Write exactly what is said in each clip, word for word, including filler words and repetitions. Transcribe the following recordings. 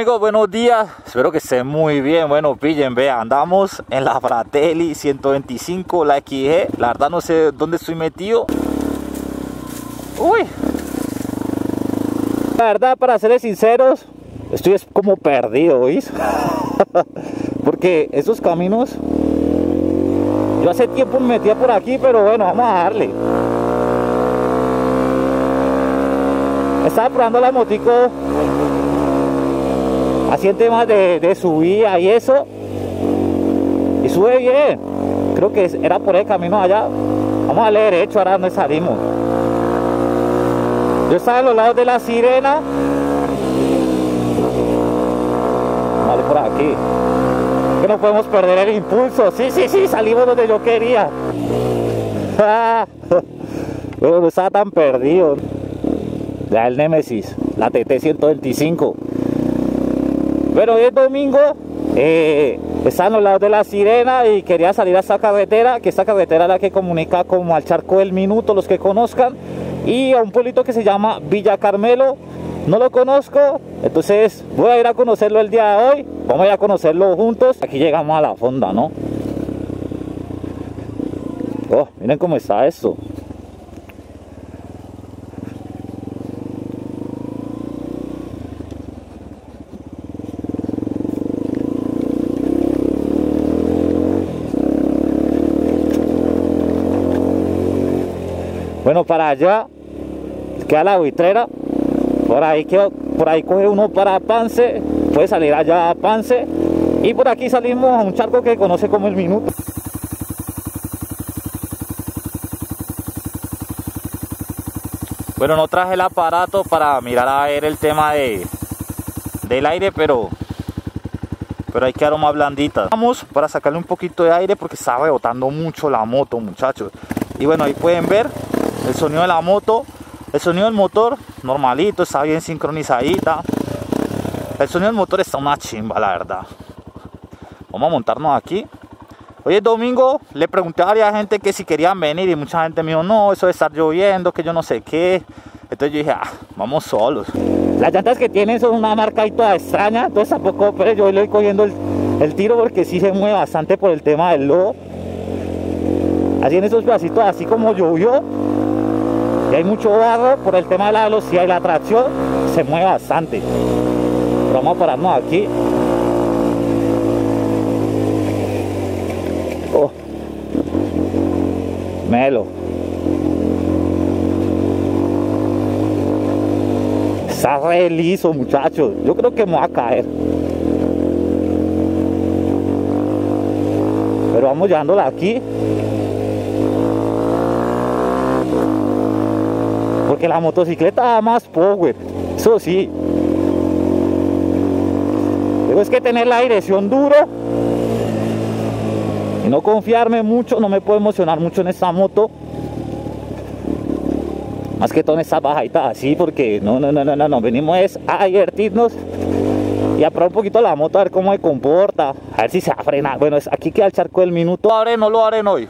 Amigos, buenos días, espero que estén muy bien. Bueno, pillen, vean, andamos en la Fratelli ciento veinticinco, la X G. La verdad no sé dónde estoy metido. Uy, la verdad, para serles sinceros, estoy como perdido, ¿oís? Porque esos caminos, yo hace tiempo me metía por aquí, pero bueno, vamos a darle. Estaba probando la motico así en temas de, de subida y eso, y sube bien. Creo que era por el camino allá. Vamos a darle derecho, ahora donde salimos. Yo estaba a los lados de la Sirena. Vale, por aquí. Que no podemos perder el impulso. Sí, sí, sí, salimos donde yo quería. Pero no estaba tan perdido. Ya el Nemesis, la T T ciento veinticinco. Bueno, hoy es domingo, eh, está a los lados de la Sirena y quería salir a esta carretera, que esta carretera es la que comunica como al Charco del Minuto, los que conozcan, y a un pueblito que se llama Villa Carmelo. No lo conozco, entonces voy a ir a conocerlo el día de hoy. Vamos a ir a conocerlo juntos. Aquí llegamos a la fonda, ¿no? Oh, miren cómo está esto. Bueno, para allá queda la buitrera. Por ahí, queda, por ahí coge uno para Pance. Puede salir allá a Pance. Y por aquí salimos a un charco que conoce como el Minuto. Bueno, no traje el aparato para mirar a ver el tema de del aire, pero pero hay que dar más blandita. Vamos para sacarle un poquito de aire porque está rebotando mucho la moto, muchachos. Y bueno, ahí pueden ver el sonido de la moto, el sonido del motor normalito, está bien sincronizadita. El sonido del motor está una chimba, la verdad. Vamos a montarnos aquí. Hoy es domingo, le pregunté a varias gente que si querían venir y mucha gente me dijo, no, eso de estar lloviendo, que yo no sé qué. Entonces yo dije, ah, vamos solos. Las llantas que tienen son una marca ahí toda extraña, entonces tampoco, pero yo le voy cogiendo el, el tiro porque sí se mueve bastante por el tema del lodo. Así en esos pedacitos, así como llovió, y hay mucho barro por el tema de la velocidad y la tracción, se mueve bastante. Pero vamos a pararnos aquí. Oh. Melo. Está re liso, muchachos. Yo creo que me va a caer. Pero vamos llevándola aquí. Porque la motocicleta da más power, eso sí. Pero es que tener la dirección duro y no confiarme mucho, no me puedo emocionar mucho en esta moto. Más que todo en estas bajaditas así, porque no, no, no, no, no, no, venimos es a divertirnos y a probar un poquito la moto, a ver cómo se comporta, a ver si se va a frenar. Bueno, aquí queda el Charco del Minuto. ¿Lo abren o no lo abren hoy?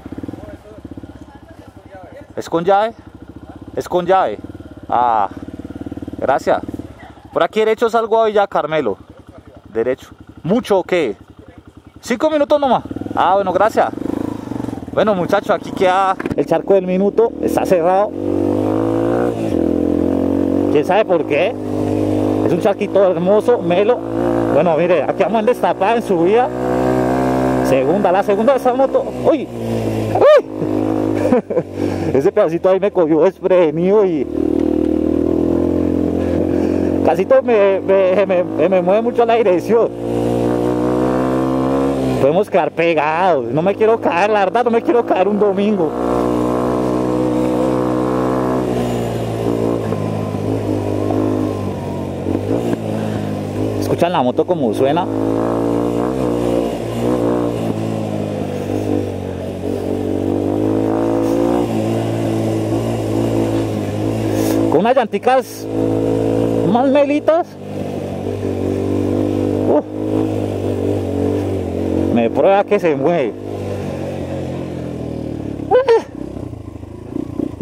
¿Es con llave? Es con llave. Ah, gracias. Por aquí derecho salgo a Villa Carmelo. Derecho. ¿Mucho o qué? Cinco minutos nomás. Ah, bueno, gracias. Bueno, muchachos, aquí queda el Charco del Minuto. Está cerrado. ¿Quién sabe por qué? Es un charquito hermoso, melo. Bueno, mire, aquí vamos en destapada en subida. Segunda, la segunda de esa moto. ¡Uy! ¡Uy! Ese pedacito ahí me cogió desprevenido y casi todo me, me, me, me mueve mucho la dirección. Podemos quedar pegados. No me quiero caer, la verdad, no me quiero caer un domingo. ¿Escuchan la moto como suena? Con unas llanticas más melitas. Uh, me prueba que se mueve.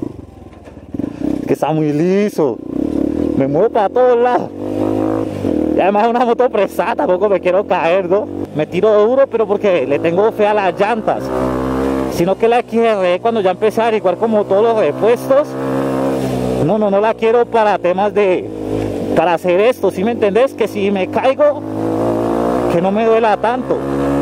Es que está muy liso. Me mueve para todos lados. Y además es una moto prestada, tampoco me quiero caer, ¿no? Me tiro duro, pero porque le tengo fe a las llantas. Sino que la X R cuando ya empecé a averiguar como todos los repuestos, no, no, no la quiero para temas de, para hacer esto, ¿sí me entendés? Que si me caigo, que no me duela tanto.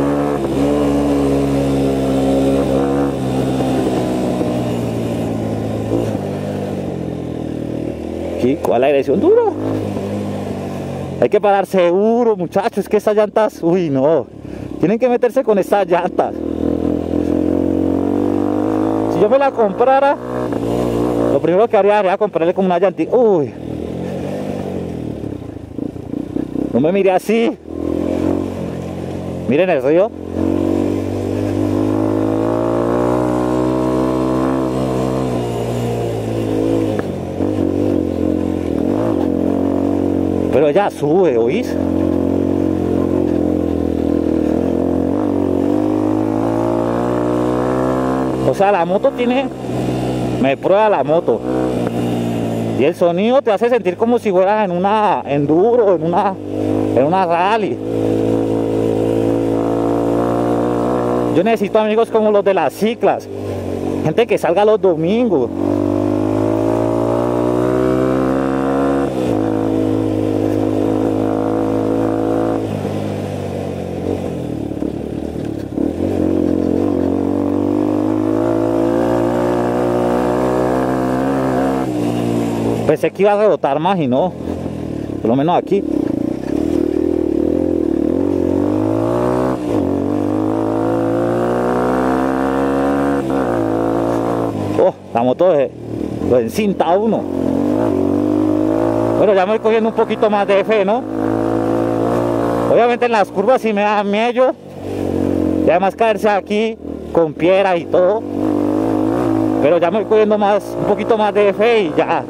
¿Y cuál la dirección? Duro. Hay que parar seguro, muchachos, es que estas llantas, uy, no. Tienen que meterse con estas llantas. Si yo me la comprara, lo primero que haría sería comprarle como una llantita. Uy. No me mire así. Miren el río. Pero ya sube, ¿oís? O sea, la moto tiene... Me prueba la moto. Y el sonido te hace sentir como si fueras en una enduro, en una, en una rally. Yo necesito amigos como los de las ciclas. Gente que salga los domingos. Pensé que iba a rebotar más y no, por lo menos aquí. Oh, la moto de, lo encinta a uno. Bueno, ya me voy cogiendo un poquito más de fe, ¿no? Obviamente en las curvas sí me da miedo. Y además caerse aquí con piedra y todo. Pero ya me voy cogiendo más, un poquito más de fe y ya.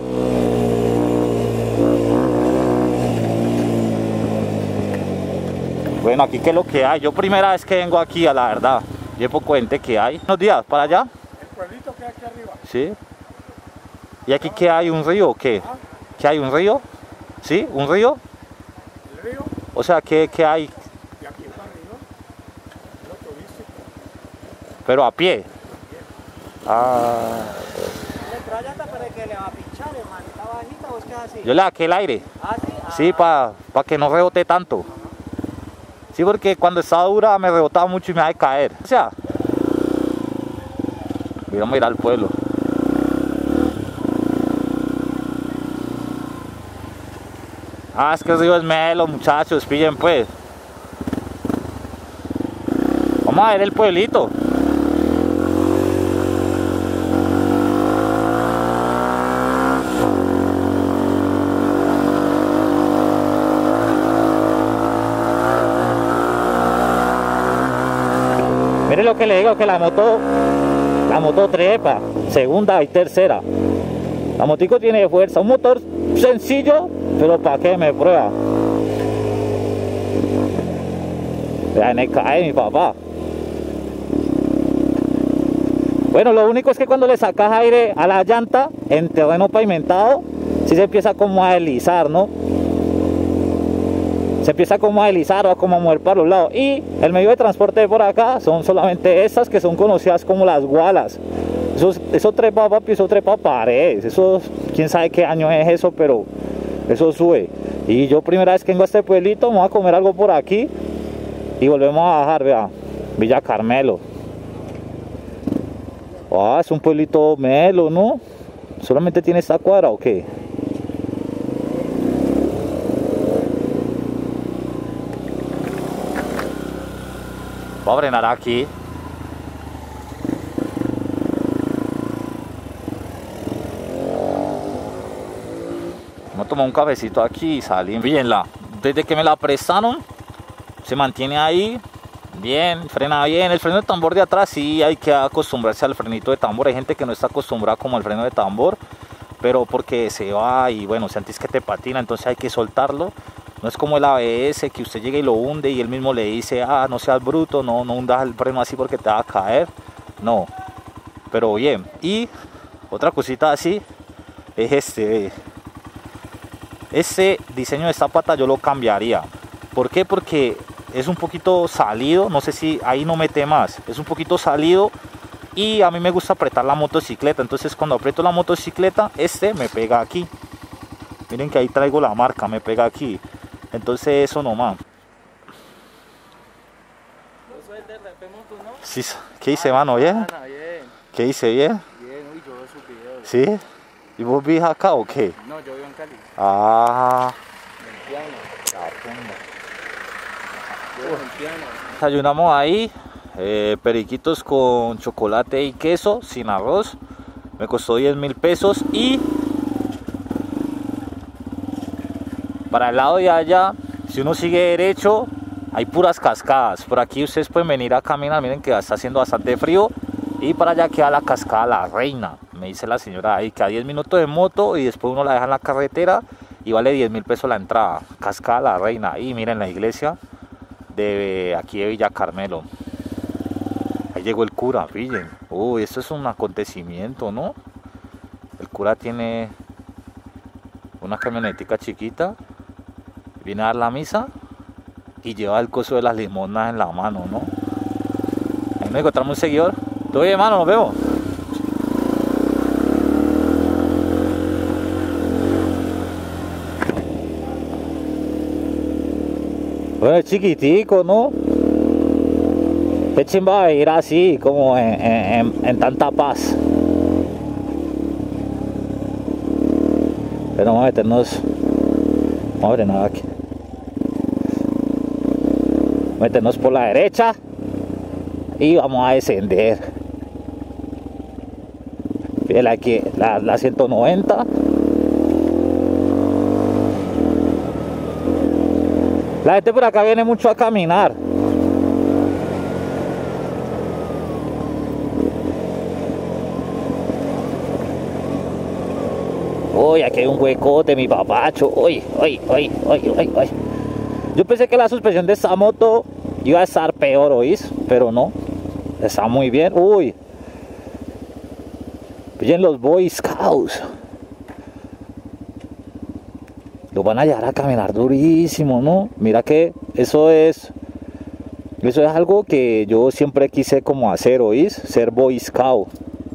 Bueno, aquí qué es lo que hay. Yo primera vez que vengo aquí, a la verdad. Llevo cuente que hay. Unos días, para allá. El pueblito que hay aquí arriba. Sí. ¿Y aquí qué hay? ¿Un río o qué? ¿Ah? ¿Qué hay? ¿Un río? ¿Sí? ¿Un río? ¿El río? O sea, ¿qué, qué hay? Y aquí está arriba. Lo turístico. Pero a pie. Ah. Le trae llanta para que le va a pinchar, hermano. ¿Está bajita o es que es así? Yo le saqué el aire. ¿Ah, sí? Ah. Sí, para pa que no rebote tanto. Sí, porque cuando estaba dura me rebotaba mucho y me iba a caer. O sea, voy a mirar al pueblo. Ah, es que el río es melo, muchachos, pillen pues. Vamos a ver el pueblito. Mire lo que le digo, que la moto, la moto trepa, segunda y tercera. La motico tiene fuerza, un motor sencillo, pero para qué me prueba. Ya me cae mi papá. Bueno, lo único es que cuando le sacas aire a la llanta en terreno pavimentado, sí se empieza como a deslizar, ¿no? Se empieza como a deslizar o a como a mover para los lados. Y el medio de transporte de por acá son solamente estas que son conocidas como las gualas. Eso, eso trepa, papi, eso trepa paredes. Eso, quién sabe qué año es eso, pero eso sube. Y yo primera vez que vengo a este pueblito, me voy a comer algo por aquí y volvemos a bajar, vea, Villa Carmelo. Ah, es un pueblito melo, ¿no? ¿Solamente tiene esta cuadra o qué? Voy a frenar aquí. Vamos a tomar un cafecito aquí y salir. Fíjenla, desde que me la prestaron, se mantiene ahí. Bien, frena bien. El freno de tambor de atrás sí hay que acostumbrarse al frenito de tambor. Hay gente que no está acostumbrada como al freno de tambor, pero porque se va y bueno, si antes que te patina, entonces hay que soltarlo. No es como el A B S que usted llega y lo hunde y él mismo le dice, ah, no seas bruto, no, no hundas el freno así porque te va a caer. No, pero bien. Y otra cosita así es este. Este diseño de esta pata yo lo cambiaría. ¿Por qué? Porque es un poquito salido, no sé si ahí no mete más, es un poquito salido y a mí me gusta apretar la motocicleta, entonces cuando aprieto la motocicleta, este me pega aquí. Miren que ahí traigo la marca, me pega aquí, entonces eso nomás. Sí, ¿qué hice, mano? ¿Bien? ¿Qué hice? ¿Bien? Bien, uy, yo veo sus videos. ¿Sí? ¿Y vos vivís acá o qué? No, yo vivo en Cali. Ah. En Piano. Yo vivo en Piano. Desayunamos ahí, eh, periquitos con chocolate y queso, sin arroz. Me costó diez mil pesos y para el lado de allá, si uno sigue derecho, hay puras cascadas. Por aquí ustedes pueden venir a caminar, miren que está haciendo bastante frío. Y para allá queda la cascada La Reina. Me dice la señora ahí que a diez minutos de moto y después uno la deja en la carretera y vale diez mil pesos la entrada. Cascada La Reina. Y miren la iglesia de aquí de Villa Carmelo. Ahí llegó el cura, fíjense. Uy, esto es un acontecimiento, ¿no? El cura tiene una camionetica chiquita, viene a dar la misa y lleva el coso de las limonas en la mano, ¿no? Ahí nos encontramos un seguidor. Todo bien, hermano, nos vemos. Bueno, es chiquitico, ¿no? Qué chimba ir así, como en, en, en tanta paz. Pero vamos a meternos. Vamos a ver nada aquí. Meternos por la derecha y vamos a descender. Fíjate aquí, la, la ciento noventa. La gente por acá viene mucho a caminar. Uy, aquí hay un huecote, mi papacho. Uy, uy, uy, uy, uy, uy. Yo pensé que la suspensión de esta moto iba a estar peor, ¿oís? Pero no. Está muy bien. Uy. Miren los Boy Scouts. Los van a llevar a caminar durísimo, ¿no? Mira que eso es... Eso es algo que yo siempre quise como hacer, ¿oís? Ser Boy Scout.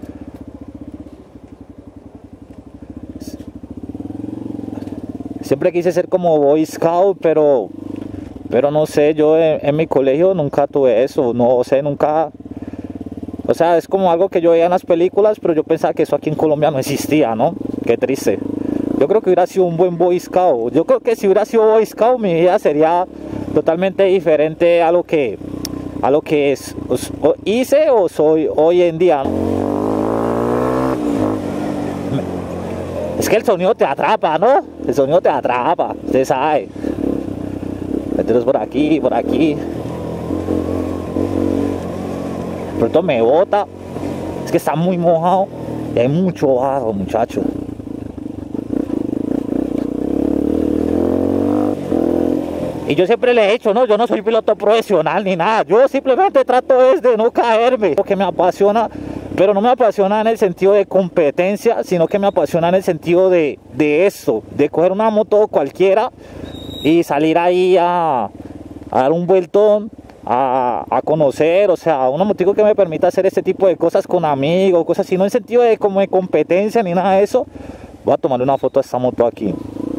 Siempre quise ser como Boy Scout, pero... Pero no sé, yo en, en mi colegio nunca tuve eso. No sé, nunca... O sea, es como algo que yo veía en las películas, pero yo pensaba que eso aquí en Colombia no existía, ¿no? Qué triste. Yo creo que hubiera sido un buen Boy Scout. Yo creo que si hubiera sido Boy Scout, mi vida sería totalmente diferente a lo que, a lo que es, o, hice o soy hoy en día. Es que el sonido te atrapa, ¿no? El sonido te atrapa, usted sabe. Entonces por aquí, por aquí. De pronto me bota. Es que está muy mojado y hay mucho barro, muchachos. Y yo siempre le he dicho, no, yo no soy piloto profesional ni nada. Yo simplemente trato es de no caerme. Lo que me apasiona, pero no me apasiona en el sentido de competencia, sino que me apasiona en el sentido de, de eso, de coger una moto cualquiera y salir ahí a, a dar un vueltón, a, a conocer, o sea, una motico que me permita hacer este tipo de cosas con amigos, cosas así, no en sentido de como de competencia ni nada de eso. Voy a tomarle una foto a esta moto aquí.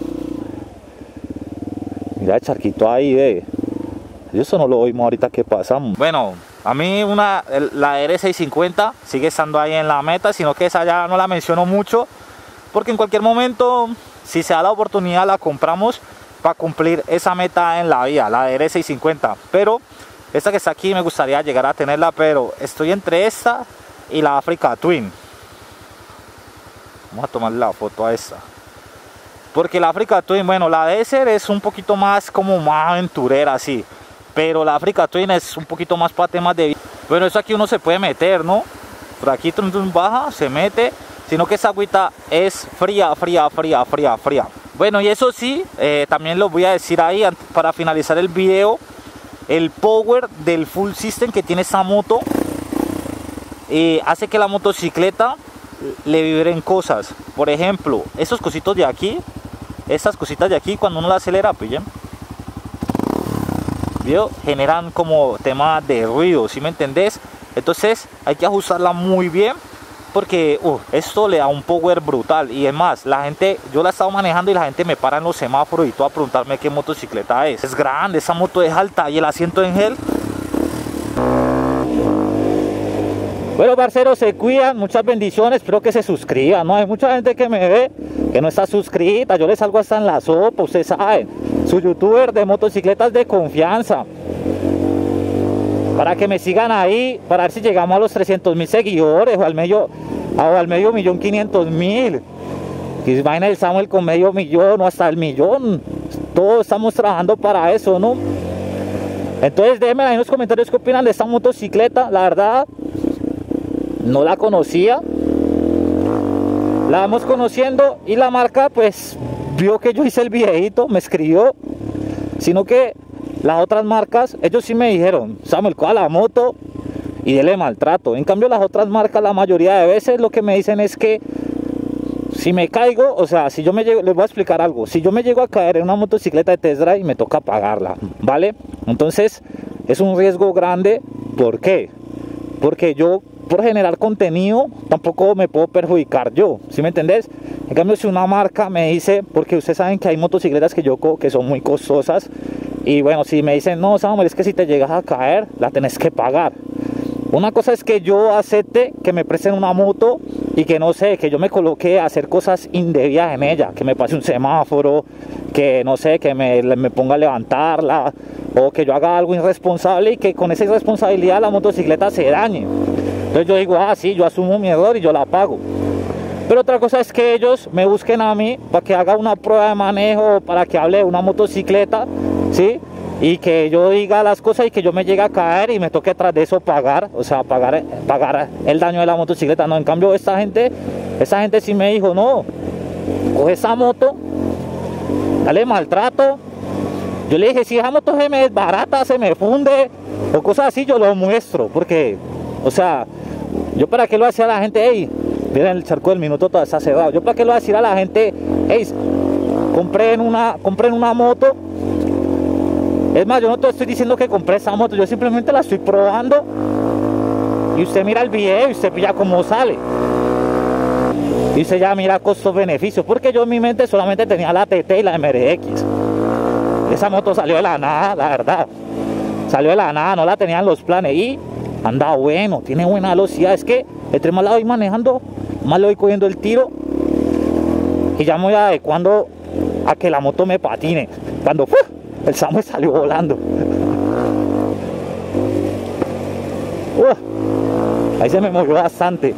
Mira el charquito ahí, ve. Yo eso no lo oímos ahorita que pasamos. Bueno, a mí una, la R seiscientos cincuenta sigue estando ahí en la meta, sino que esa ya no la menciono mucho, porque en cualquier momento, si se da la oportunidad, la compramos para cumplir esa meta en la vida, la R seiscientos cincuenta. Pero esta que está aquí me gustaría llegar a tenerla, pero estoy entre esta y la Africa Twin. Vamos a tomarle la foto a esta. Porque la Africa Twin, bueno, la Desert es un poquito más como más aventurera así, pero la Africa Twin es un poquito más para temas de vida. Bueno, eso aquí uno se puede meter, ¿no? Por aquí tum, tum, baja, se mete, sino que esa agüita es fría, fría, fría, fría, fría. Bueno, y eso sí, eh, también lo voy a decir ahí para finalizar el video, el power del full system que tiene esta moto eh, hace que la motocicleta le vibren cosas. Por ejemplo, esos cositos de aquí, estas cositas de aquí cuando uno la acelera, pillen, ¿vio? Generan como tema de ruido, ¿sí me entendés? Entonces hay que ajustarla muy bien, porque uh, esto le da un power brutal. Y es más, la gente, yo la he estado manejando y la gente me para en los semáforos y todo a preguntarme qué motocicleta es. Es grande, esa moto es alta y el asiento en gel. Bueno, parceros, se cuidan, muchas bendiciones, espero que se suscriban, ¿no? Hay mucha gente que me ve que no está suscrita, yo les salgo hasta en la sopa, ustedes saben, su youtuber de motocicletas de confianza, para que me sigan ahí, para ver si llegamos a los trescientos mil seguidores, o al medio, o al medio millón quinientos mil, que vaina el Samuel con medio millón, o hasta el millón, todos estamos trabajando para eso, ¿no? Entonces déjenme ahí en los comentarios qué opinan de esta motocicleta, la verdad, no la conocía, la vamos conociendo y la marca pues vio que yo hice el videito, me escribió, sino que las otras marcas, ellos sí me dijeron, Samuel, coja la moto y dele maltrato. En cambio las otras marcas la mayoría de veces lo que me dicen es que si me caigo, o sea, si yo me llego, les voy a explicar algo, si yo me llego a caer en una motocicleta de test drive me toca pagarla, ¿vale? Entonces es un riesgo grande. ¿Por qué? Porque yo, por generar contenido, tampoco me puedo perjudicar yo, ¿sí me entendés? En cambio, si una marca me dice, porque ustedes saben que hay motocicletas que yo cojo que son muy costosas, y bueno, si me dicen, no, Samuel, es que si te llegas a caer, la tenés que pagar. Una cosa es que yo acepte que me presten una moto y que no sé, que yo me coloque a hacer cosas indebidas en ella, que me pase un semáforo, que no sé, que me, me ponga a levantarla, o que yo haga algo irresponsable y que con esa irresponsabilidad la motocicleta se dañe. Entonces yo digo, ah, sí, yo asumo mi error y yo la pago. Pero otra cosa es que ellos me busquen a mí para que haga una prueba de manejo, para que hable de una motocicleta, ¿sí? Y que yo diga las cosas y que yo me llegue a caer y me toque tras de eso pagar, o sea, pagar, pagar el daño de la motocicleta. No, en cambio esta gente, esta gente sí me dijo, no, coge esa moto, dale maltrato. Yo le dije, si esa moto se me desbarata, se me funde, o cosas así, yo lo muestro, porque, o sea, yo para qué lo hacía a la gente, hey, miren el charco del minuto todo está cerrado, yo para qué lo voy a decir a la gente, hey, compren una, compren una moto. Es más, yo no te estoy diciendo que compré esa moto, yo simplemente la estoy probando y usted mira el video y usted pilla cómo sale. Y usted ya mira costo-beneficio, porque yo en mi mente solamente tenía la T T y la M R X. Esa moto salió de la nada, la verdad. Salió de la nada, no la tenían los planes y anda bueno, tiene buena velocidad. Es que entre más la voy manejando, más le voy cogiendo el tiro y ya me voy adecuando a que la moto me patine. Cuando ¡uf! El Samuel salió volando. Uh, ahí se me movió bastante.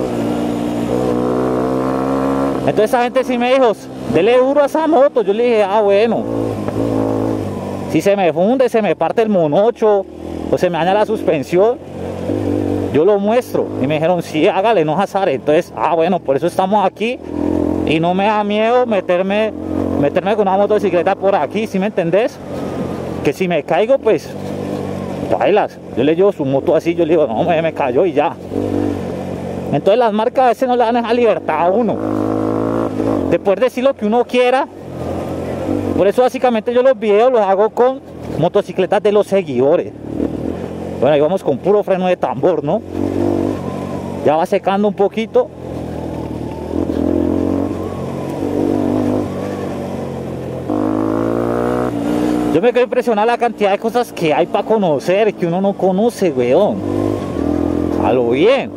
Entonces esa gente sí me dijo, dele duro a esa moto. Yo le dije, ah bueno, si se me funde, se me parte el monocho o se me daña la suspensión, yo lo muestro. Y me dijeron, sí, hágale, no azare. Entonces, ah bueno, por eso estamos aquí. Y no me da miedo meterme meterme con una motocicleta por aquí, ¿sí me entendés? Que si me caigo, pues bailas, yo le llevo su moto así, yo le digo, no, me, me cayó y ya. Entonces las marcas a veces no le dan esa libertad a uno de poder decir lo que uno quiera. Por eso básicamente yo los videos los hago con motocicletas de los seguidores. Bueno, ahí vamos con puro freno de tambor, ¿no? Ya va secando un poquito. Yo me quedo impresionado la cantidad de cosas que hay para conocer, que uno no conoce, weón. A lo bien.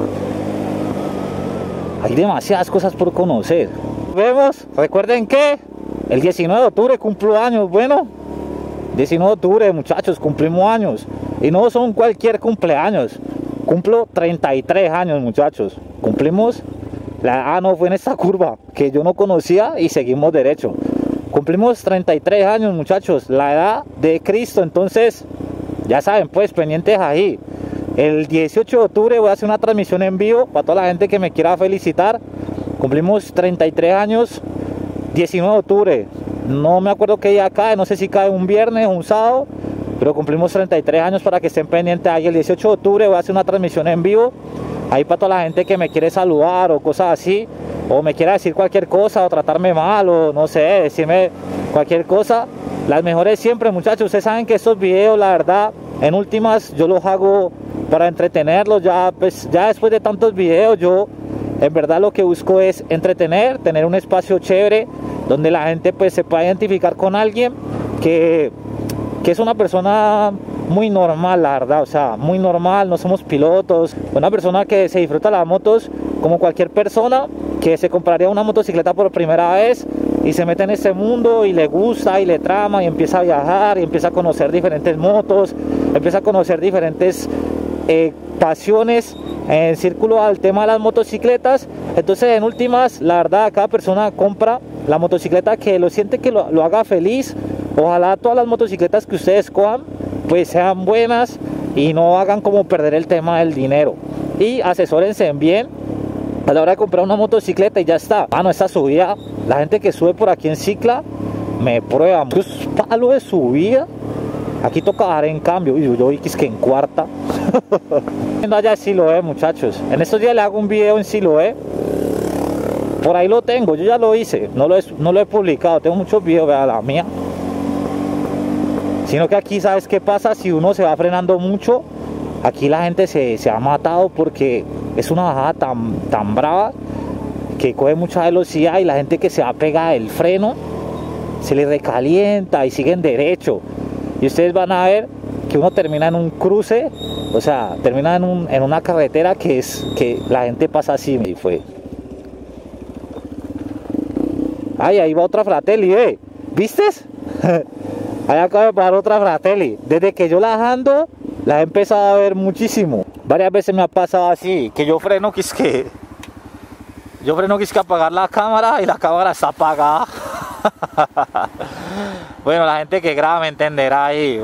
Hay demasiadas cosas por conocer. Nos vemos. Recuerden que el diecinueve de octubre cumplo años. Bueno, diecinueve de octubre, muchachos, cumplimos años. Y no son cualquier cumpleaños. Cumplo treinta y tres años, muchachos. Cumplimos. La, ah, no, fue en esta curva que yo no conocía y seguimos derecho. Cumplimos treinta y tres años, muchachos, la edad de Cristo. Entonces, ya saben, pues, pendientes ahí. El dieciocho de octubre voy a hacer una transmisión en vivo para toda la gente que me quiera felicitar. Cumplimos treinta y tres años, diecinueve de octubre. No me acuerdo qué día cae, no sé si cae un viernes o un sábado, pero cumplimos treinta y tres años para que estén pendientes ahí. El dieciocho de octubre voy a hacer una transmisión en vivo ahí para toda la gente que me quiere saludar o cosas así. o me quiera decir cualquier cosa, o tratarme mal, o no sé, decirme cualquier cosa, las mejores siempre, muchachos. Ustedes saben que estos videos, la verdad, en últimas yo los hago para entretenerlos. Ya, pues, ya después de tantos videos, yo en verdad lo que busco es entretener, tener un espacio chévere donde la gente pues se pueda identificar con alguien que, que es una persona muy normal, la verdad, o sea, muy normal. No somos pilotos, una persona que se disfruta las motos como cualquier persona que se compraría una motocicleta por primera vez y se mete en este mundo y le gusta y le trama y empieza a viajar y empieza a conocer diferentes motos, empieza a conocer diferentes eh, pasiones en círculo al tema de las motocicletas. Entonces, en últimas, la verdad, cada persona compra la motocicleta que lo siente, que lo, lo haga feliz. Ojalá todas las motocicletas que ustedes cojan pues sean buenas y no hagan como perder el tema del dinero, y asesórense bien a la hora de comprar una motocicleta y ya está. Ah, no, esta subida, la gente que sube por aquí en Cicla me prueba, es palo de subida. Aquí toca bajar en cambio, y yo vi que es que en cuarta. Allá en Siloé, muchachos, en estos días le hago un video en Siloé, por ahí lo tengo, yo ya lo hice, no lo he, no lo he publicado, tengo muchos videos, vea la mía. Sino que aquí, ¿sabes qué pasa? Si uno se va frenando mucho, aquí la gente se, se ha matado porque es una bajada tan, tan brava que coge mucha velocidad, y la gente que se va a pegar el freno se le recalienta y siguen derecho. Y ustedes van a ver que uno termina en un cruce, o sea, termina en, un, en una carretera que es que la gente pasa así. Y fue. Ay, ahí va otra Fratelli, ¿eh? ¿Vistes? Ahí acaba de pasar otra Fratelli. Desde que yo la ando, la he empezado a ver muchísimo. Varias veces me ha pasado así, que yo freno, que es que... Yo freno, que es que apagar la cámara y la cámara está apagada. Bueno, la gente que graba me entenderá ahí.